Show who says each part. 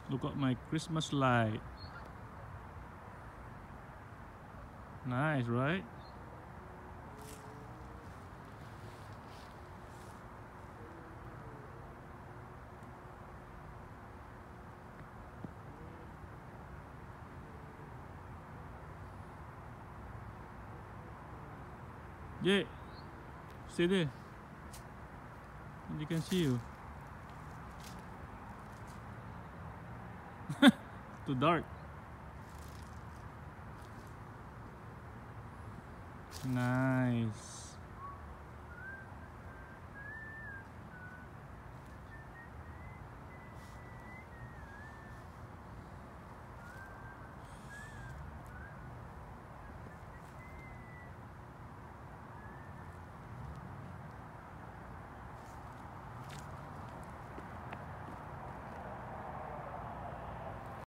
Speaker 1: Look at my Christmas light. Nice, right? Yeah, stay there. They can see you. Too dark. Nice.